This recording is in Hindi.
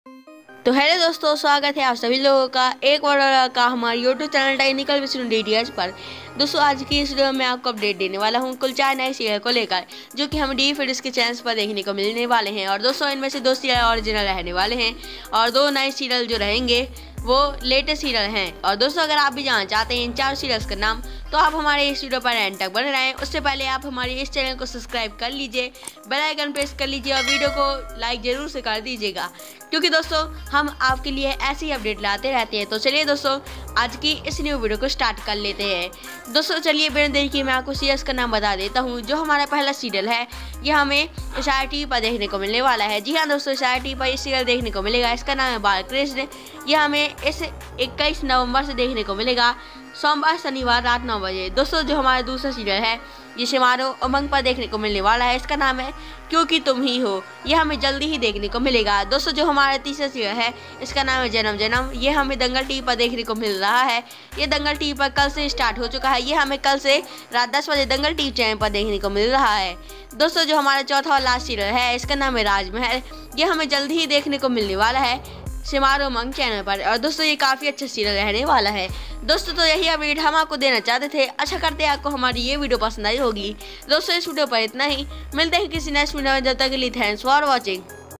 तो हेलो दोस्तों, स्वागत है आप सभी लोगों का एक और का हमारे यूट्यूब चैनल टेक्निकल विषय DTH पर। दोस्तों आज की इस वीडियो में आपको अपडेट देने वाला हूं कुल 4 नए सीरियल को लेकर, जो कि हम डी फिड्स के चैनल पर देखने को मिलने वाले हैं। और दोस्तों इनमें से 2 सीरियल ओरिजिनल रहने वाले हैं और 2 नए सीरियल जो रहेंगे वो लेटेस्ट सीरियल हैं। और दोस्तों अगर आप भी जानना चाहते हैं इन 4 सीरियल्स का नाम, तो आप हमारे इस वीडियो पर एंड तक बने रहें। उससे पहले आप हमारे इस चैनल को सब्सक्राइब कर लीजिए, बेल आइकन प्रेस कर लीजिए और वीडियो को लाइक जरूर से कर दीजिएगा, क्योंकि दोस्तों हम आपके लिए ऐसी अपडेट लाते रहते हैं। तो चलिए दोस्तों आज की इस न्यू वीडियो को स्टार्ट कर लेते हैं। दोस्तों चलिए बिना देरी किए मैं आपको सीरियल्स का नाम बता देता हूँ। जो हमारा पहला सीरियल है यह हमें स्टार TV पर देखने को मिलने वाला है। जी हाँ दोस्तों, स्टार TV पर इस सीरियल देखने को मिलेगा। इसका नाम है बाल कृष्ण। यह हमें इस 21 नवंबर से देखने को मिलेगा, सोमवार शनिवार रात 9 बजे। दोस्तों जो हमारा दूसरा सीरियल है जिसे हमारे उमंग पर देखने को मिलने वाला है, इसका नाम है क्योंकि तुम ही हो। यह हमें जल्दी ही देखने को मिलेगा। दोस्तों जो हमारा तीसरा सीरियल है इसका नाम है जन्म जन्म। यह हमें दंगल TV पर देखने को मिल रहा है। यह दंगल TV पर कल से स्टार्ट हो चुका है। यह हमें कल से रात 10 बजे दंगल TV चैनल पर देखने को मिल रहा है। दोस्तों जो हमारा चौथा और लास्ट सीरियल है इसका नाम है राजमहल। यह हमें जल्दी ही देखने को मिलने वाला है सिमारो उमंग चैनल पर। और दोस्तों ये काफ़ी अच्छा सीरियल रहने वाला है। दोस्तों तो यही अपडेट हम आपको देना चाहते थे। अच्छा करते हैं आपको हमारी ये वीडियो पसंद आई होगी। दोस्तों इस वीडियो पर इतना ही, मिलते हैं किसी नेक्स्ट वीडियो में। जब तक के लिए थैंक्स फॉर वॉचिंग।